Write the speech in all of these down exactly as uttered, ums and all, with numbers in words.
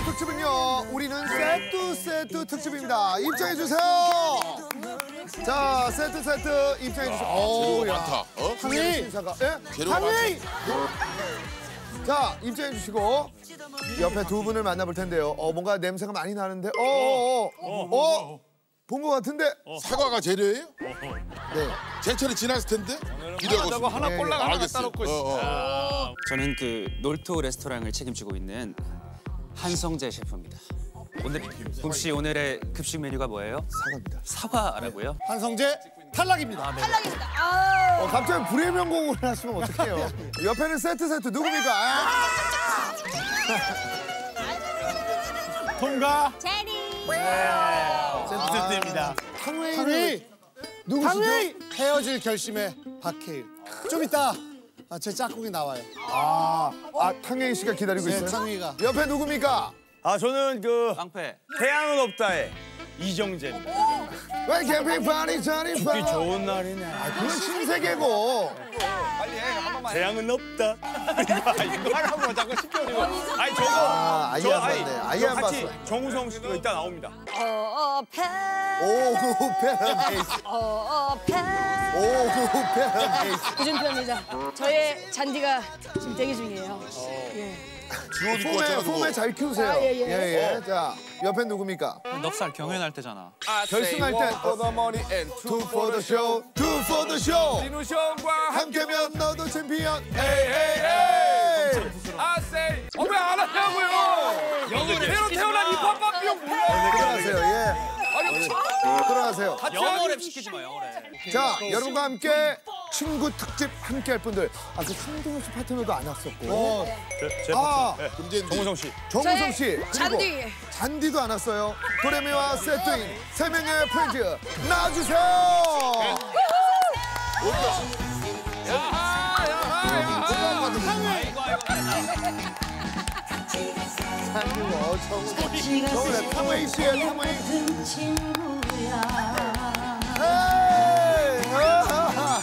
특집은요, 우리는 세트 세트 특집입니다. 입장해 주세요. 자, 세트 세트 입장해 주세요. 재료가 많다. 어? 상위 신사가, 예? 재료가 상위. 자, 입장해 주시고 옆에 두 분을 만나볼 텐데요. 어, 뭔가 냄새가 많이 나는데, 어, 어, 어, 어, 본 것 같은데. 사과가 재료예요? 네. 제철이 지났을 텐데? 기대하고 있습니다. 하나 예, 꼴랑 하나 알겠어요. 갖다 놓고 있어. 어, 어. 저는 그 놀토 레스토랑을 책임지고 있는 한성재 셰프입니다. 오늘 혹시 오늘의 급식 메뉴가 뭐예요? 사과입니다. 사과라고요? 한성재 탈락입니다. 탈락입니다. 아, 어, 갑자기 불의 명곡을 하시면 어떡해요? 옆에는 세트 세트 누굽니까? 아! 통과 제리. 세트 세트입니다. 탕웨이. 탕웨이 누구시죠? 탕웨이 헤어질 결심의 박해일. 좀 이따 아, 제 짝꿍이 나와요. 아, 아 탕웨이 씨가 기다리고 네, 있어요? 탕웨이가. 옆에 누굽니까? 아 저는 그 깡패. 태양은 없다의 이정재입니다. 왜 캠핑 파리 자리 파? 이 좋은 날이네. 아, 그건 신세계고. 빨리 해, 한 번만. 태양은 없다. 이거 이거 하라고 자꾸 시켜주고. 아니 저거. 아, 아예 저, 안 봤네. 아예 안 같이 봤어. 정우성 씨도 이따 나옵니다. 어, 펜. 오, 페라베이스. 어, 펜. 오, 페라베이스. 구준표입니다. 저의 잔디가 지금 대기 중이에요. 예. 지옷 입고 폼에, 왔잖아, 폼에 그거. 잘 키우세요. 아, 예, 예. 예, 예. 자, 옆에 누굽니까? 넉살 경연할 때잖아. 결승할 때 for the money and Two for the show, two for the show. 진우션과 함께면 너도 챔피언. 헤이 헤이 헤이. I say. 어왜 안 하냐고요? 영어를 새로 태어난 힙합 비용 몰라. 들어가세요, 예. 들어가세요. 영어 랩 시키지 마, 영어 랩. 자, 여러분과 함께 친구 특집 함께 할 분들. 아, 그 성동엽 씨 파트너도 안 왔었고. 아, 금제인지. 정우성 씨. 정우성 씨. 그리고 잔디. 잔디도 안 왔어요. 도레미와 세트인 세 명의 프렌즈 나와주세요. 어, 정우성. 정우성. 탕웨이 씨의 탕웨이. 헤이! 아하하.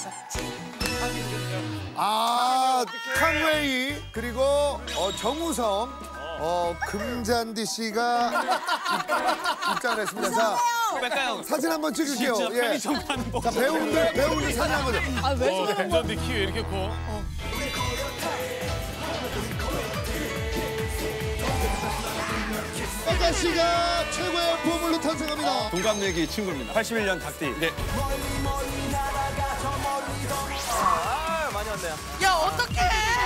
아, 탕웨이 그리고 어, 정우성, 어, 금잔디 씨가 입- 입장을 했습니다. 자, 뺄까요? 사진 한번 찍을게요. 진짜 예. 편의점 가는 법. 자, 배우분들, 배우분들 사진 한번. 아, 왜 저러는 거야? 금전디 키 왜 이렇게 커? 박가 씨가 최고의 보물로 탄생합니다. 동갑내기 친구입니다. 팔십일 년 닭띠. 네. 야, 어떡해!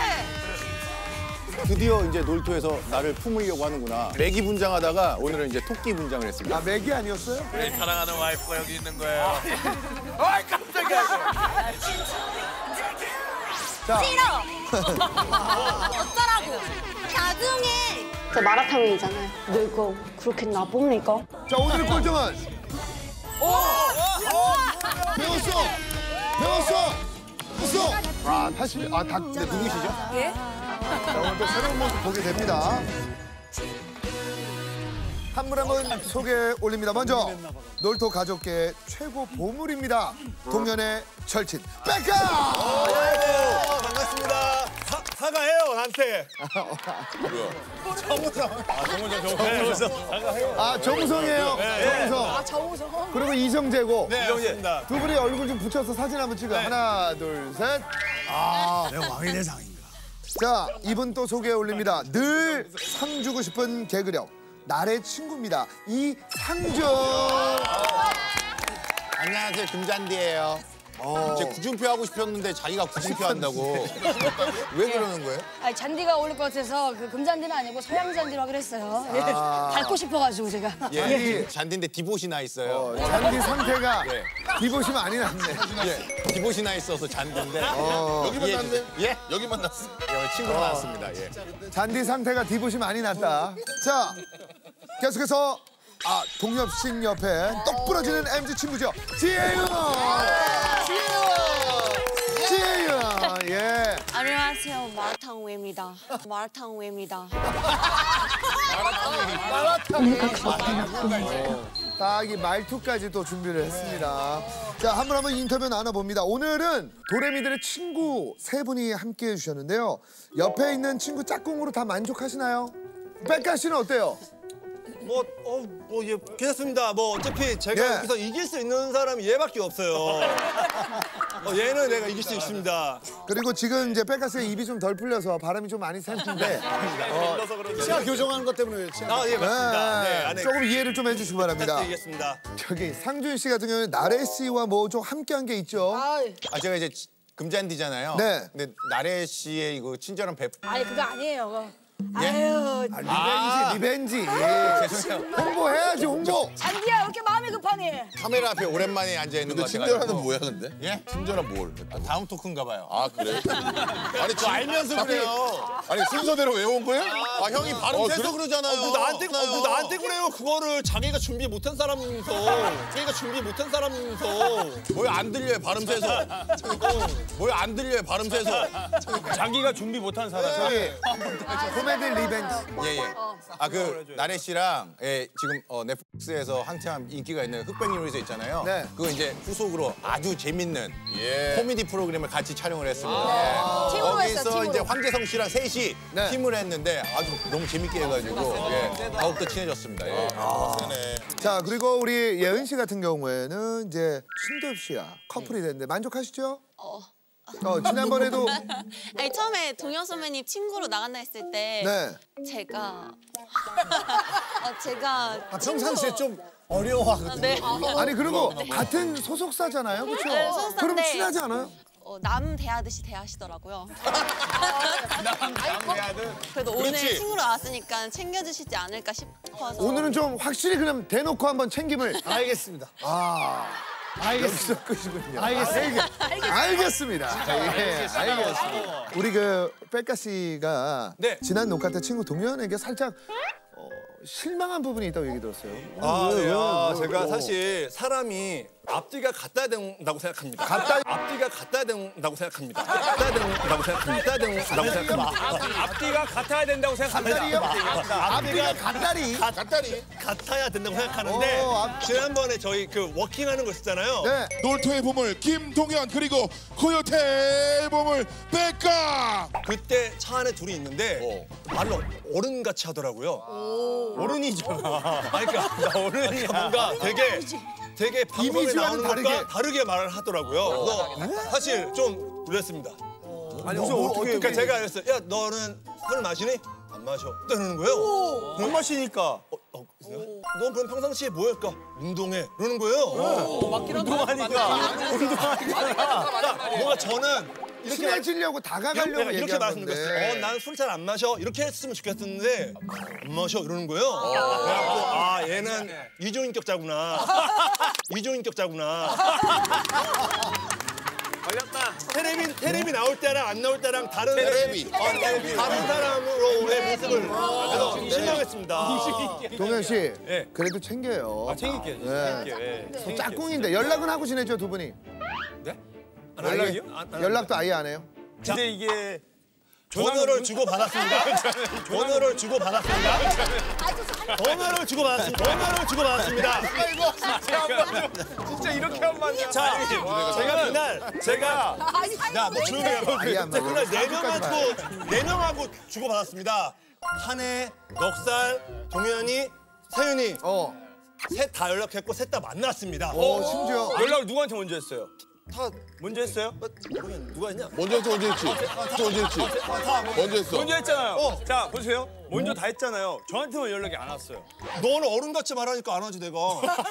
드디어 이제 놀토에서 나를 품으려고 하는구나. 메기 분장하다가 오늘은 이제 토끼 분장을 했습니다. 아, 맥이 아니었어요? 사랑하는 와이프가 여기 있는 거예요. 아이 깜짝이야. 자, 싫어! 어쩌라고! 나중에! 저 마라탕이잖아요. 늙고 그렇게 나쁩니까? 자, 오늘의 꼴등은 배웠어! 배웠어! 배웠어! 아, 사실, 아, 닭, 네, 누구시죠? 예? 자, 오늘 또 새로운 모습 보게 됩니다. 한 분 한 분 소개 올립니다. 먼저 놀토 가족계의 최고 보물입니다. 동년의 절친 백가! 반갑습니다. 사, 사과해요, 나한테. 정우성. 아 정우성 정우성. 사과해요. 아, 정우성이에요. 정우성. 아, 정우성. 그리고 이정재고. 네, 맞습니다. 두 분이 얼굴 좀 붙여서 사진 한번 찍어요. 하나, 둘, 셋. 아, 내가 왕이 될 상인가. 자, 이분 또 소개 올립니다. 늘 상 주고 싶은 개그력. 나의 친구입니다. 이상준. 안녕하세요, 금잔디예요. 제 구준표 하고 싶었는데 자기가 구준표 한다고. 왜 그러는 거예요? 아니, 잔디가 어울릴 것 같아서 그 금잔디는 아니고 서양 잔디로 하기로 했어요. 예. 아. 닮고 싶어가지고 제가. 예, 잔디인데 디봇이 나 있어요. 어, 잔디 상태가 예. 디봇이 많이 났네. 예, 디봇이 나 있어서 잔디인데. 여기만 예, 났네? 예? 여기만 났어. 예, 친구가 나왔습니다. 예. 잔디 상태가 디봇이 많이 났다. 자, 계속해서 아, 동엽신 옆에 떡 부러지는 엠지 친구죠. 지혜윤! 지혜윤! 지혜윤! 예. 안녕하세요. 마라탕 우입니다. 마라탕 우입니다. 딱 이 말투까지 또 준비를 했습니다. 자, 한 분 한 분 인터뷰 나눠봅니다. 오늘은 도레미들의 친구 세 분이 함께 해주셨는데요. 옆에 있는 친구 짝꿍으로 다 만족하시나요? 백가 씨는 어때요? 뭐, 어, 뭐, 예, 괜찮습니다. 뭐, 어차피 제가 예. 여기서 이길 수 있는 사람이 얘밖에 없어요. 어, 얘는 내가 이길 수 있습니다. 그리고 지금 이제 백가 씨의 입이 좀 덜 풀려서 바람이 좀 많이 샜는데 치아 교정하는 것 때문에 그래요. 치아. 아, 예, 맞습니다. 네, 안에 조금 이해를 좀 해주시기 바랍니다. 이겠습니다. 저기 상준 씨 같은 경우는 나래 씨와 뭐 좀 함께한 게 있죠? 아, 아 제가 이제 금잔디잖아요. 네. 근데 나래 씨의 이거 친절한 배. 아니 그거 아니에요. 그거. 예? 아유, 아, 리벤지, 리벤지. 죄송해요. 홍보해야지, 홍보. 잔디야 왜 이렇게 마음이 급하니? 카메라 앞에 오랜만에 앉아 있는 근데 것 친절하는 같아가지고. 뭐야 근데? 예? 친절한 뭘? 아, 다음 토크인가 봐요. 아 그래? 아니 저 알면서 그래요. 아니 순서대로 외운 거야? 아 형이 발음 어, 세서 그래? 그러잖아요. 뭐 나한테, 어, 뭐 나한테 그래요. 그거를 자기가 준비 못한 사람이면서. 자기가 준비 못한 사람이면서. 뭐야 안 들려요 발음 세서. 어, 뭐야 안 들려요 발음 세서. 자기가 준비 못한 사람. 저기 코미디 리벤지. 예예. 아 그 나래 씨랑 예, 지금 어, 넷플릭스에서 한참 인기가 있는 흑백 요리사 있잖아요. 네. 그거 이제 후속으로 아주 재밌는 예. 코미디 프로그램을 같이 촬영을 했습니다. 예. 팀으로 했어, 거기서 팀으로. 이제 황재성 씨랑 셋이 네. 팀을 했는데 아주 너무 재밌게 해가지고 예, 더욱더 친해졌습니다. 예. 자, 그리고 우리 예은 씨 같은 경우에는 이제 신도엽 씨와 커플이 됐는데 만족하시죠? 어. 어, 지난번에도 아니 처음에 동현 선배님 친구로 나간다 했을 때 네. 제가 어, 제가 아, 평상시에 좀 어려워하거든요. 네. 아니 그리고 같은 소속사잖아요, 그렇죠? 네, 소속사인데. 그럼 친하지 않아요? 어, 남 대하듯이 대하시더라고요. 그래도 오늘 그렇지. 친구로 나왔으니까 챙겨주시지 않을까 싶어서. 오늘은 좀 확실히 그냥 대놓고 한번 챙김을. 알겠습니다. 아, 알겠습니다. 여기서 끝이군요. 알겠습니다. 알겠, 알겠습니다. 예, 알겠습니다. 우리 그 백가 씨가 네. 지난 녹화 때 친구 동현에게 살짝 어, 실망한 부분이 있다고 얘기 들었어요. 아, 왜, 네. 왜, 아, 왜, 제가 어. 사실 사람이 앞뒤가 같아야 된다고 생각합니다. 같다- 앞뒤가 같아야 된다고 생각합니다. 같아야 된다고 생각합니다. 같아야 된다고 생각합니다. 앞뒤가 같아야 된다고 갓다리요? 생각합니다. 앞뒤가 갓다리. 갓다리 같아야 된다고 생각하는데 어, 앞- 지난번에 저희 그 워킹하는 거 있었잖아요. 네. 놀토의 보물 김동현 그리고 코요태의 보물 백가. 그때 차 안에 둘이 있는데 말을 어른같이 하더라고요. 어른이잖아. 아니, 그러니까 나 어른이야. 뭔가 되게 되게 방송에 이미지와는 나오는 것과 다르게. 다르게 말을 하더라고요. 그래서 사실 좀 놀랐습니다. 아니, 무슨 뭐, 어떻게 그러니까 제가 그랬어요. 야 너는 술을 마시니? 안 마셔. 이러는 거예요. 안 마시니까. 어, 어, 넌 그럼 평상시에 뭐 할까? 운동해. 이러는 거예요. 맞긴 운동하니까. 운동하니까. 뭔가 저는 이렇게 말- 친해지려고 다가가려고 내가 이렇게 얘기한 말씀드렸어요. 건데. 어, 난 술 잘 안 마셔. 이렇게 했으면 좋겠었는데 안 마셔 이러는 거예요. 그래갖고 아 얘는 이중인격자구나. 이중인격자구나. 걸렸다. 테레비 테레비 나올 때랑 안 나올 때랑 다른 테레비. 어, 테레비. 다른 사람으로의 모습을 그래서 실망했습니다. 동현 씨, 예. 그래도 챙겨요. 챙길게요. 네. 챙길게요. 예. 짝꿍인데 연락은 하고 지내죠, 두 분이? 네? 아예? 연락이요? 안- 안- 연락도 아예 안 해요? 근데 이게 번호를 주고 받았습니다. 번호를 주고 받았습니다. 번호를 주고 받았습니다. 번호를 주고 받았습니다. 진짜 이렇게 한 만이야. 자, 제가 그날 제가 야, 너 조용히 해. 아예 안 제가 그날 네 받아요. 명하고 네 명하고 주고 받았습니다. 한해, 넉살, 동현이, 세윤이 어. 셋 다 연락했고 셋 다 만났습니다. 어, 심지어. 연락을 누구한테 먼저 했어요? 다 먼저 했어요? 모르겠네. 누가 했냐? 먼저 했어 언제 했지? 언제 했지? 먼저 했어. 먼저 했잖아요. 어. 자 보세요. 먼저 다 했잖아요. 저한테만 연락이 안 왔어요. 너는 어른같이 말하니까 안 하지 내가.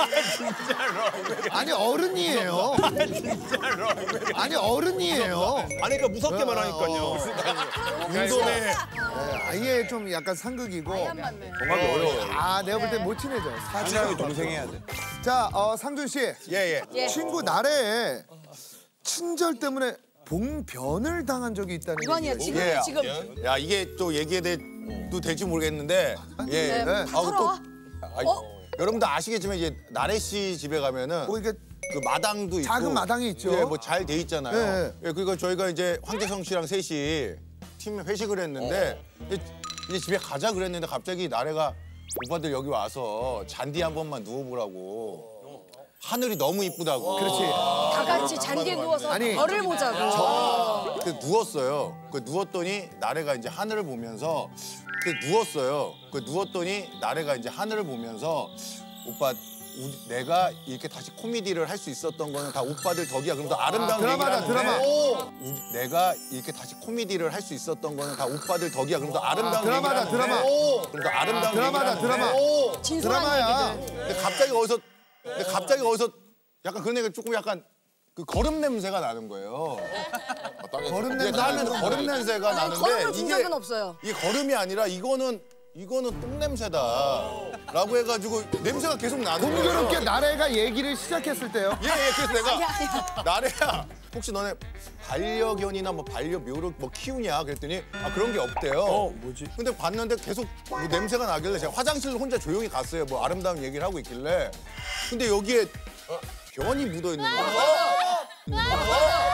아니, 어른이에요. 아니, 어른이에요. 아니 그러니까 무섭게 말하니까요. 운동해. 네, 아예 좀 약간 상극이고. 정말 어려워요. 아, 내가 볼 땐 못 친해져. 사실 동생 해야 돼. 자, 어, 상준 씨. 예예. 예. 친구 나래에 친절 때문에 봉변을 당한 적이 있다는 이건이야 얘기예요. 지금 예. 지금 야 이게 또 얘기해도 될지 모르겠는데 예. 네, 아, 털어와. 아, 여러분도 아시겠지만 이제 나래 씨 집에 가면은 뭐 이게 그 마당도 있고 작은 마당이 있죠. 예, 뭐 잘 돼 있잖아요. 예, 예, 그러니까 저희가 이제 황재성 씨랑 셋이 팀 회식을 했는데 이제, 이제 집에 가자 그랬는데 갑자기 나래가 오빠들 여기 와서 잔디 한 번만 누워보라고. 하늘이 너무 이쁘다고. 그렇지. 다 같이 잔디에 누워서 아니, 별을 보자고. 그 누웠어요. 그 누웠더니 나래가 이제 하늘을 보면서 그 누웠어요. 그 누웠더니 나래가 이제 하늘을 보면서 오빠 우리, 내가 이렇게 다시 코미디를 할 수 있었던 거는 다 오빠들 덕이야. 그럼 더 아름다운 아, 드라마다, 얘기를 드라마. 하는데 우리, 내가 이렇게 다시 코미디를 할 수 있었던 거는 다 오빠들 덕이야. 그럼 더 아름다운 아, 드라마다, 얘기를 드라마. 하는데 그럼 더 아름다운 아, 드라마다, 얘기를 드라마. 하는데 진솔한 드라마야. 얘기들. 근데 갑자기 어디서 근데 갑자기 어디서 약간 그런 얘기가 조금 약간 그 거름 냄새가 나는 거예요. 아, 땅에서. 거름 이게 냄새 나는 나는 거름 냄새가 아니, 나는데 걸음을 준 이게 적은 없어요. 이게 거름이 아니라 이거는 이거는 똥 냄새다라고 해가지고 냄새가 계속 나는 거예요. 공교롭게 나래가 얘기를 시작했을 때요. 예, 예, 그래서 내가 아니야, 아니야. 나래야 혹시 너네 반려견이나 뭐 반려묘를 뭐 키우냐 그랬더니 아 그런 게 없대요. 어, 뭐지? 근데 봤는데 계속 뭐 냄새가 나길래 제가 화장실 혼자 조용히 갔어요. 뭐 아름다운 얘기를 하고 있길래 근데 여기에 변이 묻어 있는 거예요.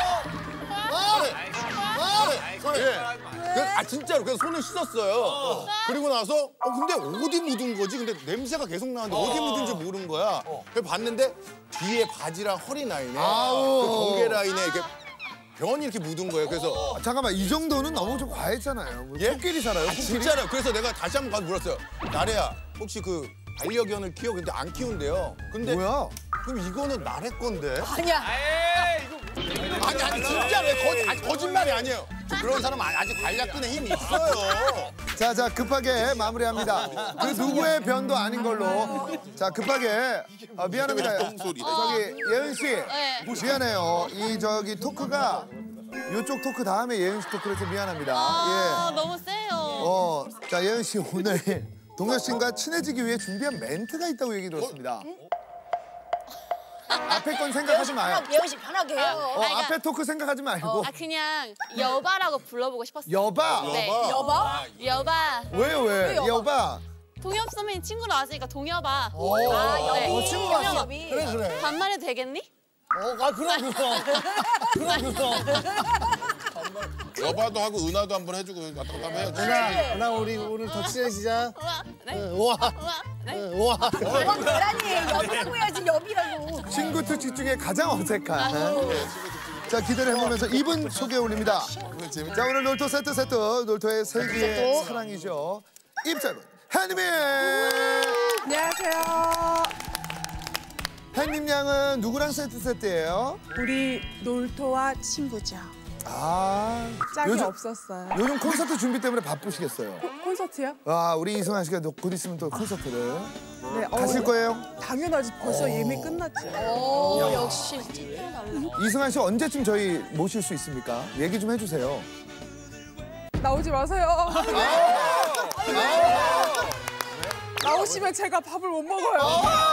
예. 그래서, 아 진짜로 그래서 손을 씻었어요. 그리고 나서 어 근데 어디 묻은 거지? 근데 냄새가 계속 나는데 어디 묻은지 모르는 거야. 그래서 봤는데 뒤에 바지랑 허리 라인에 아우. 그 경계 라인에 이렇게 변이 이렇게 묻은 거예요. 그래서 아, 잠깐만 이 정도는 너무 좀 과했잖아요. 뭐 예? 코끼리 살아요. 아, 진짜로. 그래서 내가 다시 한 번 가서 물었어요. 나래야 혹시 그 반려견을 키워? 근데 안 키운대요. 근데 뭐야? 그럼 이거는 나래 건데? 아니야. 아니 아니 진짜로 거짓, 아니, 거짓말이 아니에요. 저 그런 사람 아직 관략근에 힘이 있어요. 자, 자 급하게 마무리합니다. 그 누구의 변도 아닌 걸로. 자 급하게 아, 미안합니다. 똥소리. 저기 예은 씨 네. 미안해요. 이 저기 토크가 이쪽 토크 다음에 예은 씨 토크라서 미안합니다. 아, 예. 너무 세요. 어, 자 예은 씨 오늘 동엽 씨과 친해지기 위해 준비한 멘트가 있다고 얘기 들었습니다. 앞에 건 생각하지 마요. 예은 씨 편하게 해요. 어, 그러니까- 앞에 토크 생각하지 말고. 아, 그냥 여바라고 불러보고 싶었어요. 여바. 네. 여봐? 여바. 왜요 왜? 왜 여바? 여바. 동엽 선배님 친구로 왔으니까 동여바. 오. 아, 여비. 네. 친구 왔어, 여비. 그래 그래. 반말해도 되겠니? 어, 아 그럼 그럼. 그럼 그럼. 여바도 하고 은하도 한번 해주고 왔다 갔다 해야지. 누나, 누나 우리 오늘 더 친해지자. 우와, 네. 우와, 우와, 네. 우와. 그건 계란이에요. 여비라고 해야지, 여비라고. 친구 특집 중에 가장 어색한. 자 기대를 해보면서 이분 소개 올립니다. 자 오늘 놀토 세트 세트 놀토의 세기의 사랑이죠. 입장은 한님. 안녕하세요. 한님 양은 누구랑 세트 세트예요? 우리 놀토와 친구죠. 아 짝이 요즘- 없었어요. 요즘 콘서트 준비 때문에 바쁘시겠어요. 콘서트요? 아 우리 이승환 씨가 또 곧 있으면 또 콘서트를 네. 어, 가실 거예요? 당연하지. 벌써 예매 끝났죠. 오, 역시. 이승환 씨 언제쯤 저희 모실 수 있습니까? 얘기 좀 해주세요. 나오지 마세요. 나오시면 제가 밥을 못 먹어요.